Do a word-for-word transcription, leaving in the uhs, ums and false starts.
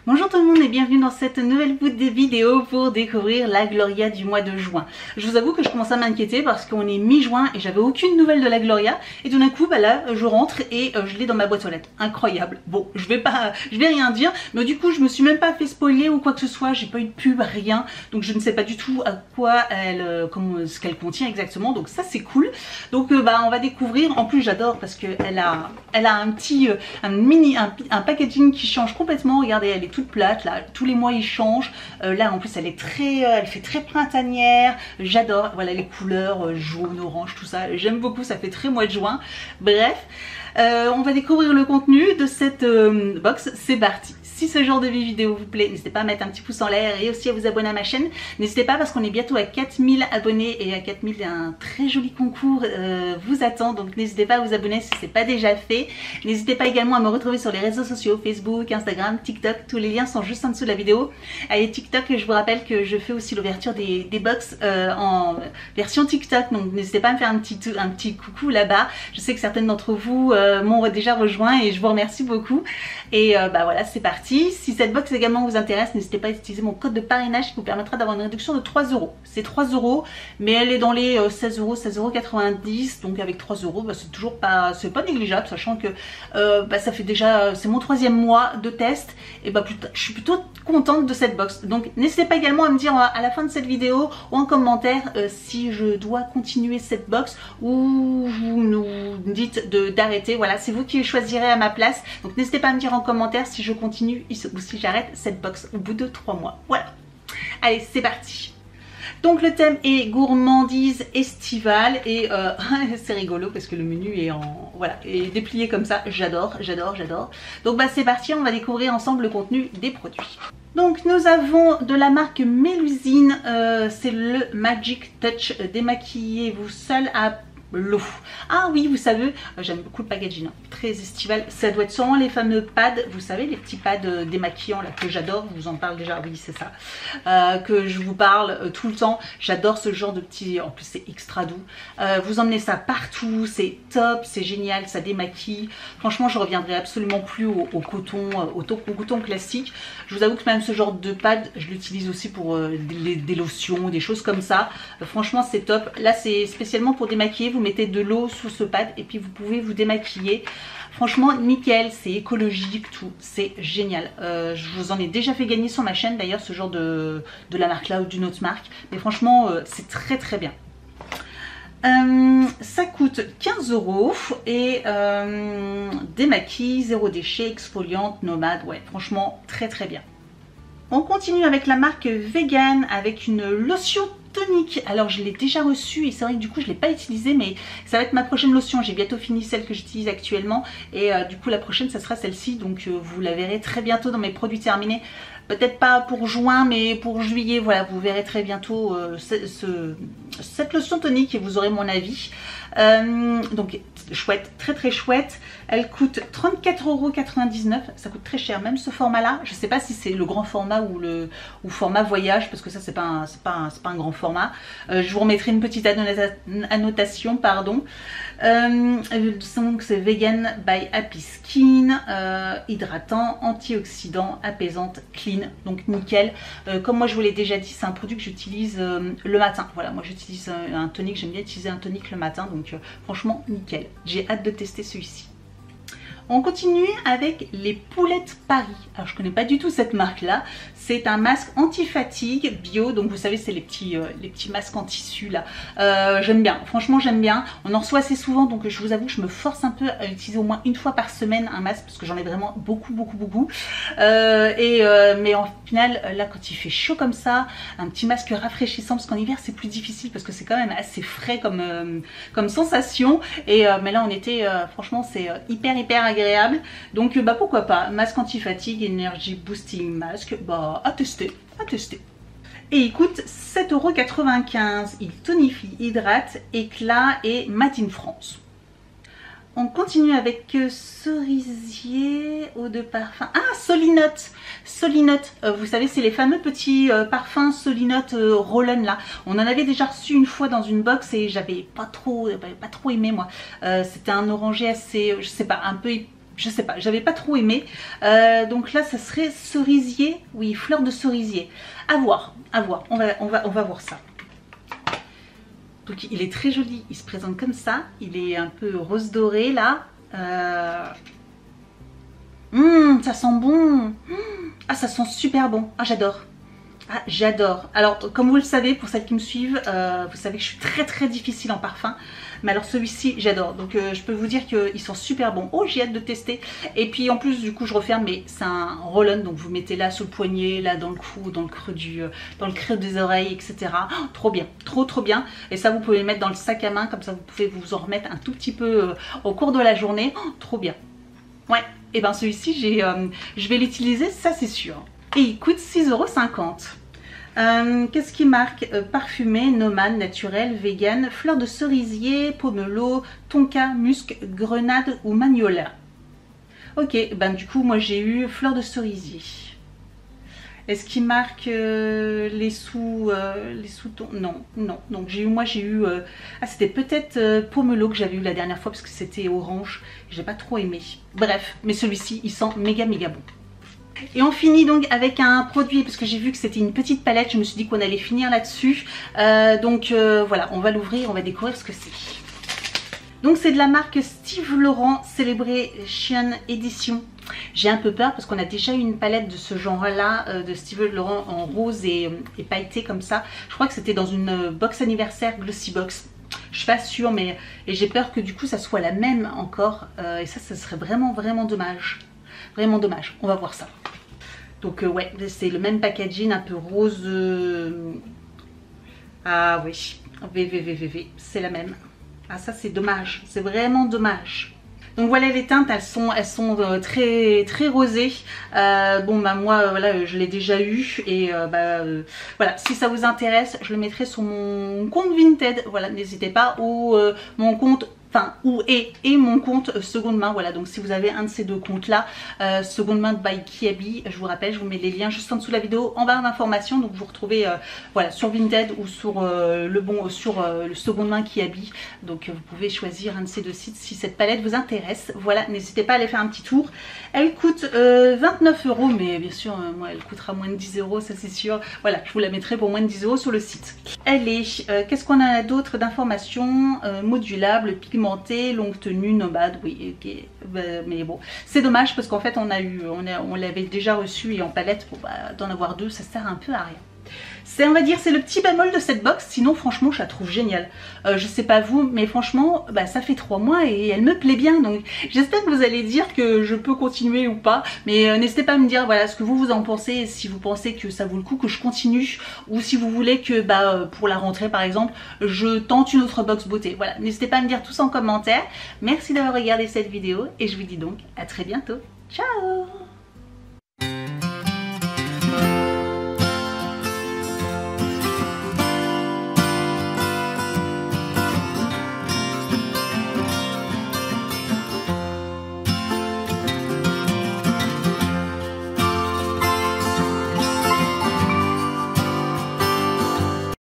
Bonjour tout le monde et bienvenue dans cette nouvelle vidéo pour découvrir la Gloria du mois de juin. Je vous avoue que je commence à m'inquiéter parce qu'on est mi-juin et j'avais aucune nouvelle de la Gloria et tout d'un coup bah là je rentre et euh, je l'ai dans ma boîte aux lettres. Incroyable. Bon, je vais pas, je vais rien dire, mais du coup je me suis même pas fait spoiler ou quoi que ce soit, j'ai pas eu de pub, rien, donc je ne sais pas du tout à quoi elle, euh, comment, ce qu'elle contient exactement, donc ça c'est cool. Donc euh, bah on va découvrir. En plus j'adore parce que elle a, elle a un petit, euh, un mini, un, un packaging qui change complètement. Regardez, elle est toute plate là, tous les mois il change. Euh, là en plus elle est très, euh, elle fait très printanière. J'adore, voilà les couleurs euh, jaune, orange, tout ça. J'aime beaucoup, ça fait très mois de juin. Bref, euh, on va découvrir le contenu de cette euh, box. C'est parti. Si ce genre de vidéo vous plaît, n'hésitez pas à mettre un petit pouce en l'air et aussi à vous abonner à ma chaîne. N'hésitez pas parce qu'on est bientôt à quatre mille abonnés et à quatre mille un très joli concours euh, vous attend. Donc n'hésitez pas à vous abonner si ce n'est pas déjà fait. N'hésitez pas également à me retrouver sur les réseaux sociaux, Facebook, Instagram, TikTok. Tous les liens sont juste en dessous de la vidéo. Allez, TikTok, je vous rappelle que je fais aussi l'ouverture des, des box euh, en version TikTok. Donc n'hésitez pas à me faire un petit, un petit coucou là-bas. Je sais que certaines d'entre vous euh, m'ont déjà rejoint et je vous remercie beaucoup. Et euh, bah voilà, c'est parti. Si cette box également vous intéresse, n'hésitez pas à utiliser mon code de parrainage qui vous permettra d'avoir une réduction de trois euros. C'est trois euros, mais elle est dans les euh, seize euros, seize euros quatre-vingt-dix. Donc avec trois euros, bah, c'est toujours pas, c'est pas négligeable, sachant que euh, bah, ça fait déjà, c'est mon troisième mois de test. Et bah plutôt, je suis plutôt contente de cette box. Donc n'hésitez pas également à me dire à la fin de cette vidéo ou en commentaire euh, si je dois continuer cette box ou vous nous dites d'arrêter. Voilà, c'est vous qui choisirez à ma place. Donc n'hésitez pas à me dire en commentaire si je continue ou si j'arrête cette box au bout de trois mois. Voilà. Allez, c'est parti. Donc le thème est gourmandise estivale et euh, c'est rigolo parce que le menu est en voilà, est déplié comme ça. J'adore, j'adore, j'adore. Donc bah c'est parti, on va découvrir ensemble le contenu des produits. Donc nous avons de la marque Mélusine, euh, c'est le Magic Touch, démaquillez-vous seul à l'eau. Ah oui, vous savez, j'aime beaucoup le packaging, hein, très estival. Ça doit être sûrement les fameux pads, vous savez, les petits pads euh, démaquillants là que j'adore. Je vous en parle déjà, oui c'est ça, euh, que je vous parle euh, tout le temps. J'adore ce genre de petits, en plus c'est extra doux. Euh, vous emmenez ça partout, c'est top, c'est génial, ça démaquille. Franchement, je reviendrai absolument plus au, au coton, euh, au, au coton classique. Je vous avoue que même ce genre de pad, je l'utilise aussi pour euh, des, des lotions, des choses comme ça. Euh, franchement, c'est top. Là, c'est spécialement pour démaquiller. Vous mettez de l'eau sous ce pad et puis vous pouvez vous démaquiller. Franchement nickel, c'est écologique, tout, c'est génial. Euh, je vous en ai déjà fait gagner sur ma chaîne d'ailleurs, ce genre de, de la marque là ou d'une autre marque, mais franchement euh, c'est très très bien. Euh, ça coûte quinze euros et euh, démaquille, zéro déchet, exfoliante, nomade, ouais franchement très très bien. On continue avec la marque Vegan avec une lotion tonique. Alors je l'ai déjà reçue et c'est vrai que du coup je ne l'ai pas utilisée, mais ça va être ma prochaine lotion. J'ai bientôt fini celle que j'utilise actuellement et euh, du coup la prochaine ça sera celle-ci, donc euh, vous la verrez très bientôt dans mes produits terminés. Peut-être pas pour juin mais pour juillet, voilà, vous verrez très bientôt euh, ce, ce, cette lotion tonique et vous aurez mon avis. Euh, donc chouette, très très chouette. Elle coûte trente-quatre euros quatre-vingt-dix-neuf, ça coûte très cher même ce format là. Je sais pas si c'est le grand format ou le ou format voyage parce que ça c'est pas un, c'est pas un, c'est pas un grand format. Euh, je vous remettrai une petite annota annotation pardon. Euh, donc c'est vegan by Happy Skin, euh, hydratant, antioxydant, apaisante, clean, donc nickel. Euh, comme moi je vous l'ai déjà dit, c'est un produit que j'utilise euh, le matin. Voilà, moi j'utilise un, un tonique, j'aime bien utiliser un tonique le matin, donc euh, franchement nickel. J'ai hâte de tester celui-ci. On continue avec les poulettes Paris. Alors je connais pas du tout cette marque là. C'est un masque anti-fatigue bio. Donc vous savez c'est les petits, euh, les petits masques en tissu là. Euh, j'aime bien, franchement j'aime bien. On en reçoit assez souvent donc je vous avoue que je me force un peu à utiliser au moins une fois par semaine un masque parce que j'en ai vraiment beaucoup beaucoup beaucoup. Euh, et, euh, mais en final là quand il fait chaud comme ça, un petit masque rafraîchissant parce qu'en hiver c'est plus difficile parce que c'est quand même assez frais comme, euh, comme sensation. Et, euh, mais là en été euh, franchement c'est hyper hyper agréable. agréable, donc bah pourquoi pas, masque anti-fatigue, Energy Boosting Mask, bah à tester, à tester. Et il coûte sept euros quatre-vingt-quinze, il tonifie, hydrate, éclat et made in France. On continue avec euh, cerisier, eau de parfum. Ah, Solinote. Solinote, euh, vous savez, c'est les fameux petits euh, parfums Solinote euh, Roll-On là. On en avait déjà reçu une fois dans une box et j'avais pas trop, pas trop aimé moi. Euh, C'était un orangé assez, je sais pas, un peu je sais pas, j'avais pas trop aimé. Euh, donc là, ça serait cerisier, oui, fleur de cerisier. À voir, à voir, on va, on va, on va voir ça. Donc il est très joli, il se présente comme ça, il est un peu rose doré là. Euh... Mmh, ça sent bon. Mmh. Ah, ça sent super bon, ah j'adore. Ah, j'adore. Alors, comme vous le savez, pour celles qui me suivent, euh, vous savez que je suis très très difficile en parfum. Mais alors celui-ci, j'adore. Donc, euh, je peux vous dire qu'ils sont super bons. Oh, j'ai hâte de tester. Et puis, en plus, du coup, je referme. Mais c'est un roll-on. Donc, vous mettez là sous le poignet, là dans le cou, dans le creux, du, euh, dans le creux des oreilles, et cetera. Oh, trop bien. Trop, trop bien. Et ça, vous pouvez le mettre dans le sac à main. Comme ça, vous pouvez vous en remettre un tout petit peu euh, au cours de la journée. Oh, trop bien. Ouais. Et ben celui-ci, euh, je vais l'utiliser, ça c'est sûr. Et il coûte six euros cinquante. Euh, Qu'est-ce qui marque euh, parfumé, nomade, naturel, vegan, fleur de cerisier, pomelo, tonka, musc, grenade ou magnolia. Ok, ben du coup moi j'ai eu fleur de cerisier. Est-ce qu'il marque euh, les sous euh, les sous non, non. Donc j'ai eu moi j'ai eu euh, ah c'était peut-être euh, pomelo que j'avais eu la dernière fois parce que c'était orange. J'ai pas trop aimé. Bref, mais celui-ci il sent méga méga bon. Et on finit donc avec un produit, parce que j'ai vu que c'était une petite palette, je me suis dit qu'on allait finir là-dessus. Euh, donc euh, voilà, on va l'ouvrir, on va découvrir ce que c'est. Donc c'est de la marque Steve Laurent Celebration Edition. J'ai un peu peur parce qu'on a déjà eu une palette de ce genre-là, euh, de Steve Laurent en rose et, et pailleté comme ça. Je crois que c'était dans une box anniversaire Glossy Box. Je suis pas sûre, mais et j'ai peur que du coup ça soit la même encore. Euh, et ça, ça serait vraiment vraiment dommage. Vraiment dommage. On va voir ça. Donc euh, ouais, c'est le même packaging, un peu rose. Euh... Ah oui, V V V V V, c'est la même. Ah ça c'est dommage, c'est vraiment dommage. Donc voilà les teintes, elles sont, elles sont euh, très très rosées. Euh, bon bah moi euh, voilà, je l'ai déjà eu et euh, bah euh, voilà, si ça vous intéresse, je le mettrai sur mon compte Vinted. Voilà, n'hésitez pas, ou euh, mon compte. Enfin, ou et, et mon compte euh, seconde main, voilà, donc si vous avez un de ces deux comptes là, euh, seconde main by Kiabi, je vous rappelle, je vous mets les liens juste en dessous de la vidéo, en barre d'informations, donc vous retrouvez euh, voilà, sur Vinted ou sur euh, le bon, sur euh, le seconde main Kiabi, donc euh, vous pouvez choisir un de ces deux sites si cette palette vous intéresse. Voilà, n'hésitez pas à aller faire un petit tour. Elle coûte euh, vingt-neuf euros, mais bien sûr, euh, moi elle coûtera moins de dix euros, ça c'est sûr. Voilà, je vous la mettrai pour moins de dix euros sur le site. Elle est, euh, qu'est-ce qu'on a d'autre d'informations, euh, modulable, pigment, longue tenue, nomade, oui, ok, bah, mais bon, c'est dommage parce qu'en fait on a eu, on, a, on l'avait déjà reçu et en palette, bon, bah, d'en avoir deux, ça sert un peu à rien. C'est, on va dire, c'est le petit bémol de cette box. Sinon, franchement, je la trouve géniale. Euh, je sais pas vous, mais franchement, bah, ça fait trois mois et elle me plaît bien. Donc, j'espère que vous allez dire que je peux continuer ou pas. Mais euh, n'hésitez pas à me dire, voilà, ce que vous vous en pensez. Si vous pensez que ça vaut le coup que je continue, ou si vous voulez que, bah, pour la rentrée, par exemple, je tente une autre box beauté. Voilà, n'hésitez pas à me dire tout ça en commentaire. Merci d'avoir regardé cette vidéo et je vous dis donc à très bientôt. Ciao!